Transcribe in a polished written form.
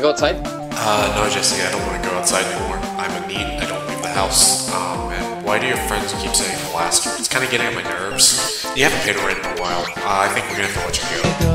go outside? No, Jesse, I don't want to go outside anymore. I'm a NEET, I don't leave the house. And why do your friends keep saying blaster? It's kind of getting on my nerves. You haven't paid rent in a while. I think we're gonna have to let you go.